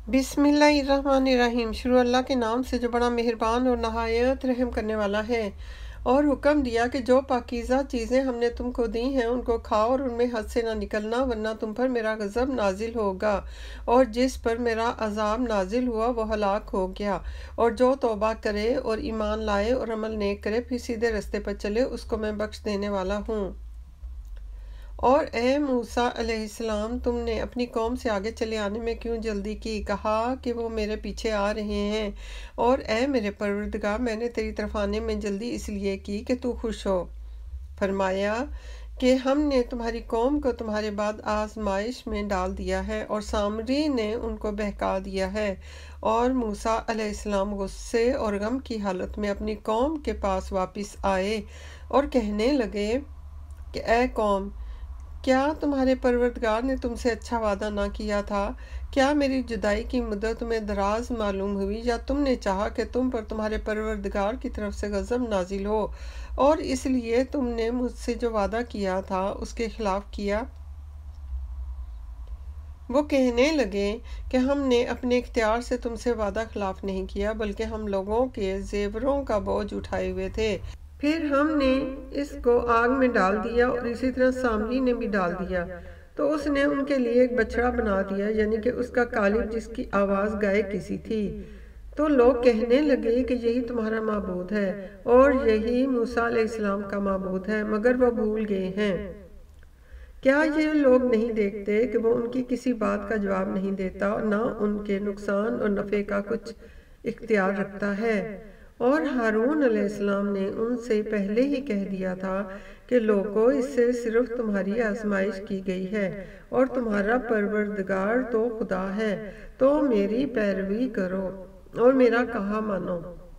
बिस्मिल्लाहिर्रहमानिर्रहीम। शुरू अल्लाह के नाम से जो बड़ा मेहरबान और नहायत रहम करने वाला है। और हुक्म दिया कि जो पाकीज़ा चीज़ें हमने तुमको दी हैं उनको खाओ और उनमें हद से ना निकलना, वरना तुम पर मेरा गज़ब नाजिल होगा। और जिस पर मेरा अजाब नाजिल हुआ वो हलाक हो गया। और जो तौबा करे और ईमान लाए और अमल नेक करे फिर सीधे रास्ते पर चले, उसको मैं बख्श देने वाला हूँ। और ए मूसा अलैहिस्सलाम, तुमने अपनी कौम से आगे चले आने में क्यों जल्दी की? कहा कि वो मेरे पीछे आ रहे हैं। और ए मेरे परवरदिगार, मैंने तेरी तरफ आने में जल्दी इसलिए की कि तू खुश हो। फरमाया कि हमने तुम्हारी कौम को तुम्हारे बाद आजमाइश में डाल दिया है और सामरी ने उनको बहका दिया है। और मूसा अलैहिस्सलाम गुस्से और गम की हालत में अपनी कौम के पास वापस आए और कहने लगे कि ए कौम, क्या तुम्हारे परवरदिगार ने तुमसे अच्छा वादा ना किया था? क्या मेरी जुदाई की मुद्दत तुम्हें दराज मालूम हुई, या तुमने चाहा कि तुम पर तुम्हारे परवरदिगार की तरफ से गज़ब नाजिल हो और इसलिए तुमने मुझसे जो वादा किया था उसके खिलाफ किया? वो कहने लगे कि हमने अपने इख्तियार से तुमसे वादा खिलाफ नहीं किया, बल्कि हम लोगों के जेवरों का बोझ उठाए हुए थे। फिर हमने इसको आग में डाल दिया और इसी तरह सामरी ने भी डाल दिया। तो उसने उनके लिए एक बछड़ा बना दिया, यानी कि उसका कालिब जिसकी आवाज़ गाय किसी थी। तो लोग कहने लगे कि यही तुम्हारा माबूद है और यही मूसा अलैहिस्सलाम का माबूद है, मगर वो भूल गए हैं। क्या ये लोग नहीं देखते कि वो उनकी किसी बात का जवाब नहीं देता और ना उनके नुकसान और नफ़े का कुछ इख्तियार रखता है? और हारून अलैहिस्सलाम ने उनसे पहले ही कह दिया था कि लोगों, इससे सिर्फ तुम्हारी आजमाइश की गई है और तुम्हारा परवरदिगार तो खुदा है, तो मेरी पैरवी करो और मेरा कहा मानो।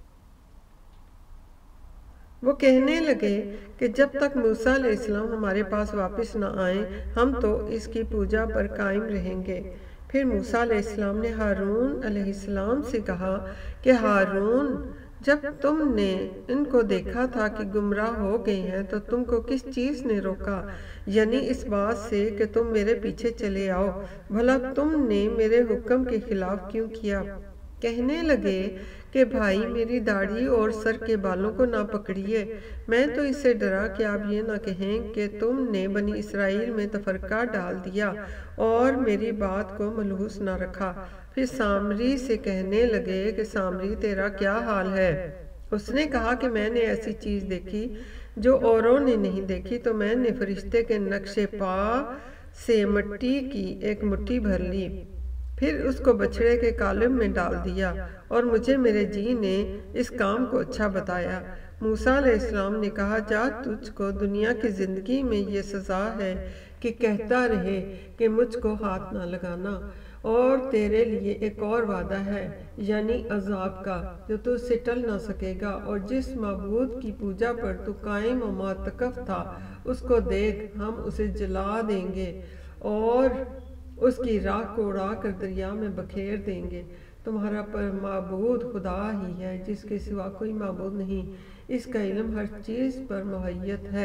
वो कहने लगे कि जब तक मूसा अलैहिस्सलाम हमारे पास वापस न आए हम तो इसकी पूजा पर कायम रहेंगे। फिर मूसा अलैहिस्सलाम ने हारून अलैहिस्सलाम से कहा कि हारून, जब तुमने इनको देखा था कि गुमराह हो गए हैं तो तुमको किस चीज़ ने रोका, यानी इस बात से कि तुम मेरे पीछे चले आओ? भला तुमने मेरे हुक्म के खिलाफ क्यों किया? कहने लगे कि भाई, मेरी दाढ़ी और सर के बालों को ना पकड़िए। मैं तो इससे डरा कि आप ये ना कहें कि तुमने बनी इसराइल में तफरका डाल दिया और मेरी बात को मलहूस ना रखा। फिर सामरी से कहने लगे कि सामरी, तेरा क्या हाल है? उसने कहा कि मैंने ऐसी चीज़ देखी जो औरों ने नहीं देखी। तो मैंने फरिश्ते के नक्शे पा से मिट्टी की एक मुट्ठी भर ली, फिर उसको बछड़े के कालिब में डाल दिया और मुझे मेरे जी ने इस काम को अच्छा बताया। मूसा अलैहिस्सलाम ने कहा, जा, तुझको दुनिया की ज़िंदगी में ये सज़ा है कि कहता रहे कि मुझको हाथ ना लगाना, और तेरे लिए एक और वादा है, यानी अजाब का, जो तुझसे टल ना सकेगा। और जिस माबूद की पूजा पर तू कायम और मातकफ था उसको देख, हम उसे जला देंगे और उसकी राख को उड़ा कर दरिया में बखेर देंगे। तुम्हारा पर माबूद खुदा ही है, जिसके सिवा कोई माबूद नहीं। इसका इल्म हर चीज़ पर मुहैयत है।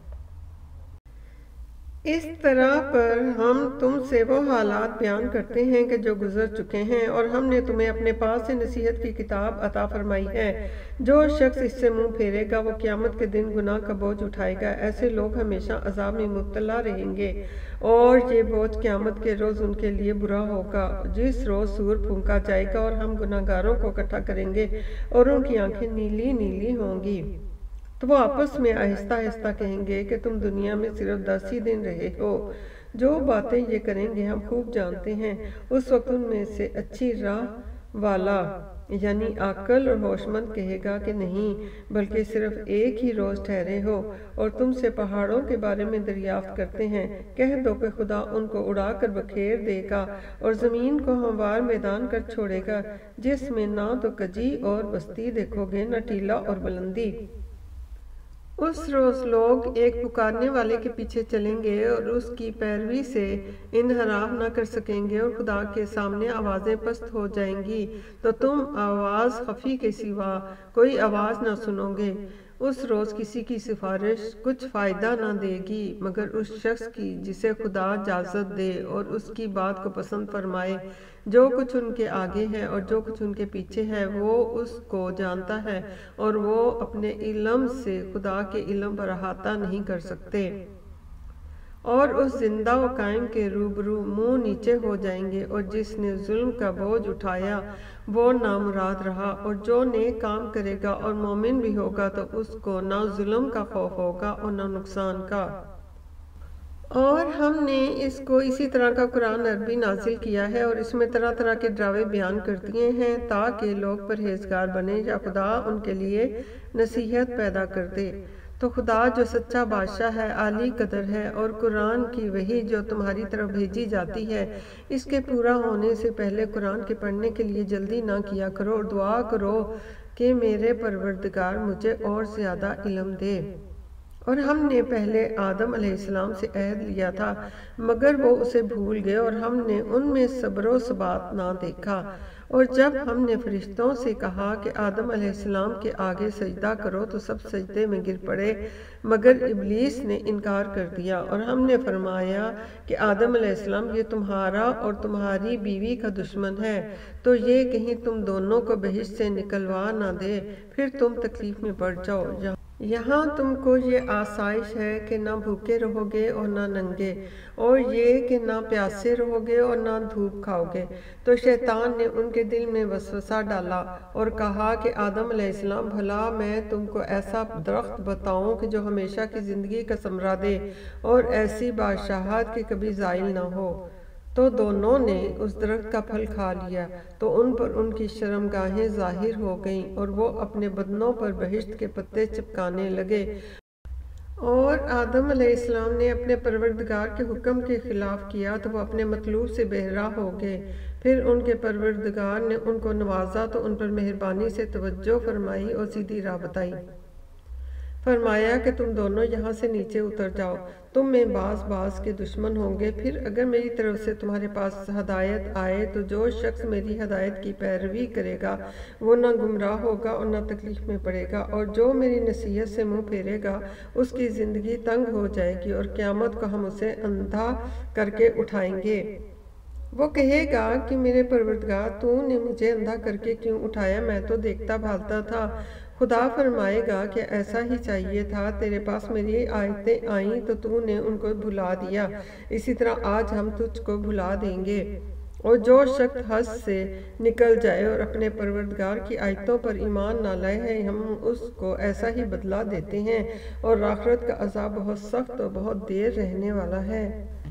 इस तरह पर हम तुमसे वो हालात बयान करते हैं कि जो गुजर चुके हैं, और हमने तुम्हें अपने पास से नसीहत की किताब अता फरमाई है। जो शख्स इससे मुंह फेरेगा वो क़यामत के दिन गुनाह का बोझ उठाएगा। ऐसे लोग हमेशा अजाब में मुब्तला रहेंगे और ये बोझ क़यामत के रोज़ उनके लिए बुरा होगा, जिस रोज़ सूर फूंका जाएगा और हम गुनाहगारों को इकट्ठा करेंगे और उनकी आंखें नीली नीली होंगी। तो वो आपस में आहिस्ता आहिस्ता कहेंगे कि तुम दुनिया में सिर्फ 10 ही दिन रहे हो। जो बातें ये करेंगे हम खूब जानते हैं। उस वक्त उनमें से अच्छी राह वाला, यानी अक्ल और होशमंद, कहेगा कि नहीं, बल्कि सिर्फ एक ही रोज़ ठहरे हो। और तुमसे पहाड़ों के बारे में दरियाफ्त करते हैं। कह दो कि खुदा उनको उड़ा कर बखेर देगा और ज़मीन को हमवार मैदान कर छोड़ेगा, जिसमें ना तो कजी और बस्ती देखोगे, न टीला और बुलंदी। उस रोज़ लोग एक पुकारने वाले के पीछे चलेंगे और उसकी पैरवी से इनहराफ न कर सकेंगे, और खुदा के सामने आवाज़ें पस्त हो जाएंगी तो तुम आवाज़ खफी के सिवा कोई आवाज़ न सुनोगे। اس روز کسی کی سفارش کچھ فائدہ نہ دے گی مگر اس شخص کی جسے خدا اجازت دے اور اس کی بات کو پسند فرمائے۔ جو کچھ ان کے آگے ہے اور جو کچھ ان کے پیچھے ہے وہ اس کو جانتا ہے اور وہ اپنے علم سے خدا کے علم پر احاطہ نہیں کر سکتے۔ اور اس زندہ و قائم کے روبرو منہ نیچے ہو جائیں گے، اور جس نے ظلم کا بوجھ اٹھایا وہ نامراد رہا، اور جو نیک کام کرے گا اور مومن بھی ہوگا تو اس کو نہ ظلم کا خوف ہوگا اور نہ نقصان کا۔ اور ہم نے اس کو اسی طرح کا قرآن عربی نازل کیا ہے اور اس میں طرح طرح کے ڈراوے بیان کر دیے ہیں تاکہ لوگ پرہیزگار بنے یا خدا ان کے لیے نصیحت پیدا کر دے۔ تو خدا جو سچا بادشاہ ہے، عالی قدر ہے، اور قرآن کی وحی جو تمہاری طرف بھیجی جاتی ہے اس کے پورا ہونے سے پہلے قرآن کے پڑھنے کے لیے جلدی نہ کیا کرو اور دعا کرو کہ میرے پروردگار مجھے اور زیادہ علم دے۔ اور ہم نے پہلے آدم علیہ السلام سے عہد لیا تھا مگر وہ اسے بھول گئے اور ہم نے ان میں صبر و ثبات نہ دیکھا۔ اور جب ہم نے فرشتوں سے کہا کہ آدم علیہ السلام کے آگے سجدہ کرو تو سب سجدے میں گر پڑے مگر ابلیس نے انکار کر دیا، اور ہم نے فرمایا کہ آدم علیہ السلام یہ تمہارا اور تمہاری بیوی کا دشمن ہے، تو یہ کہیں تم دونوں کو بہشت سے نکلوا نہ دے، پھر تم تکلیف میں پڑ جاؤ۔ یہاں تم کو یہ آسائش ہے کہ نہ بھوکے رہو گے اور نہ ننگے، اور یہ کہ نہ پیاسے رہو گے اور نہ دھوپ کھاؤ گے۔ تو شیطان نے ان کے دل میں وسوسہ ڈالا اور کہا کہ آدم علیہ السلام بھلا میں تم کو ایسا درخت بتاؤں کہ جو ہمیشہ کی زندگی کا ثمرہ دے اور ایسی بادشاہت کہ کبھی زائل نہ ہو۔ تو دونوں نے اس درخت کا پھل کھا لیا تو ان پر ان کی شرمگاہیں ظاہر ہو گئیں اور وہ اپنے بدنوں پر بہشت کے پتے چپکانے لگے۔ اور آدم علیہ السلام نے اپنے پروردگار کے حکم کے خلاف کیا تو وہ اپنے مطلوب سے بہرا ہو گئے۔ پھر ان کے پروردگار نے ان کو نوازا تو ان پر مہربانی سے توجہ فرمائی اور سیدھی راہ بتائی۔ فرمایا کہ تم دونوں یہاں سے نیچے اتر جاؤ، تم میں بعض کے دشمن ہوں گے، پھر اگر میری طرف سے تمہارے پاس ہدایت آئے تو جو شخص میری ہدایت کی پیروی کرے گا وہ نہ گمراہ ہوگا اور نہ تکلیف میں پڑے گا، اور جو میری نصیحت سے منہ پھیرے گا اس کی زندگی تنگ ہو جائے گی اور قیامت کو ہم اسے اندھا کر کے اٹھائیں گے۔ وہ کہے گا کہ میرے پروردگار تو نے مجھے اندھا کر کے کیوں اٹھایا، میں تو دیکھتا بھالتا تھا۔ خدا فرمائے گا کہ ایسا ہی چاہیے تھا، تیرے پاس میری آیتیں آئیں تو تو نے ان کو بھلا دیا، اسی طرح آج ہم تجھ کو بھلا دیں گے۔ اور جو شخص حد سے نکل جائے اور اپنے پروردگار کی آیتوں پر ایمان نہ لائے ہے ہم اس کو ایسا ہی بدلہ دیتے ہیں، اور آخرت کا عذاب بہت سخت اور بہت دیر رہنے والا ہے۔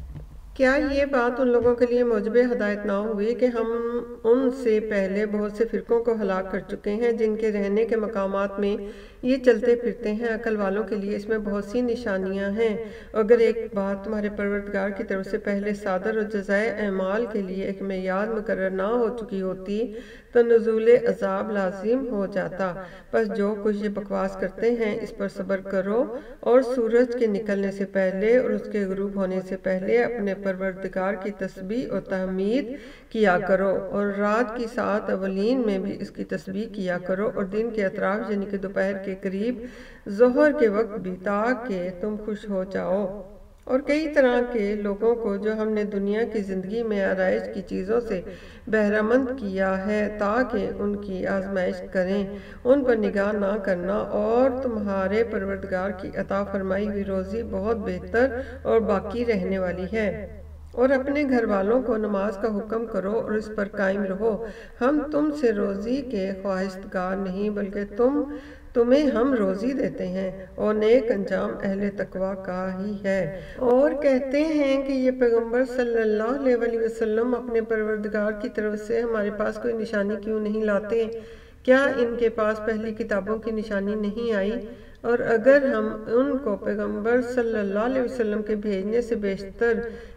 کیا یہ بات ان لوگوں کے لیے موجب ہدایت نہ ہوئی کہ ہم ان سے پہلے بہت سے فرقوں کو ہلاک کر چکے ہیں جن کے رہنے کے مقامات میں یہ چلتے پھرتے ہیں؟ عقل والوں کے لیے اس میں بہت سی نشانیاں ہیں۔ اگر ایک بات تمہارے پروردگار کی طرف سے پہلے صادر اور جزائے اعمال کے لیے ایک معیار مقرر نہ ہو چکی ہوتی تو نزول عذاب لازم ہو جاتا۔ بس جو کچھ یہ بکواس کرتے ہیں اس پر صبر کرو، اور سورج کے نکلنے سے پہلے اور اس کے غروب ہونے سے پہلے اپنے پروردگار کی تسبیح اور تحمید کیا کرو، اور رات کی سات اولین میں بھی اس کی تسبیح کیا کرو، اور دن کے اطراف یعنی کہ دوپہر کے قریب ظہر کے وقت بھی، تاکہ تم خوش ہو جاؤ۔ اور کئی طرح کے لوگوں کو جو ہم نے دنیا کی زندگی میں آرائش کی چیزوں سے بہرہ مند کیا ہے تاکہ ان کی آزمائش کریں، ان پر نگاہ نہ کرنا، اور تمہارے پروردگار کی عطا فرمائی ہوئی روزی بہت بہتر اور باقی رہنے والی ہے۔ اور اپنے گھر والوں کو نماز کا حکم کرو اور اس پر قائم رہو۔ ہم تم سے روزی کے خواہشگار نہیں بلکہ تمہیں ہم روزی دیتے ہیں، اور نیک انجام اہل تقوی کا ہی ہے۔ اور کہتے ہیں کہ یہ پیغمبر صلی اللہ علیہ وسلم اپنے پروردگار کی طرف سے ہمارے پاس کوئی نشانی کیوں نہیں لاتے؟ کیا ان کے پاس پہلی کتابوں کی نشانی نہیں آئی؟ اور اگر ہم ان کو پیغمبر صلی اللہ علیہ وسلم کے بھیجنے سے بیشتر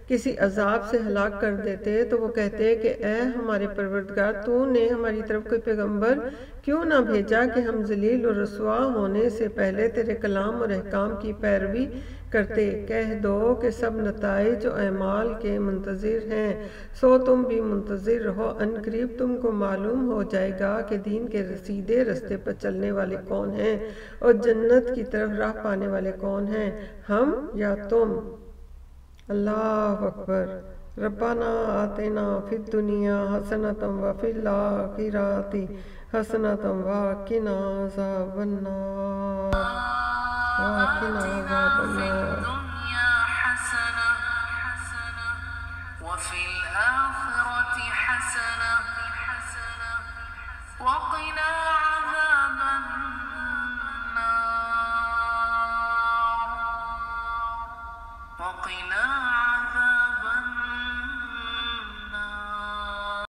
کسی عذاب سے ہلاک کر دیتے تو وہ کہتے کہ اے ہمارے پروردگار تو نے ہماری طرف کوئی پیغمبر کیوں نہ بھیجا کہ ہم ذلیل و رسوا ہونے سے پہلے تیرے کلام اور احکام کی پیروی کرتے۔ کہہ دو کہ سب نتائج و اعمال کے منتظر ہیں، سو تم بھی منتظر رہو، ان قریب تم کو معلوم ہو جائے گا کہ دین کے سیدھے رستے پر چلنے والے کون ہیں اور جنت کی طرف راہ پانے والے کون ہیں، ہم یا تم۔ اللہ اکبر۔ ربنا آتنا فی الدنیا حسنۃ وفی الآخرۃ حسنۃ وقنا عذاب النار وقنا عذاب النار۔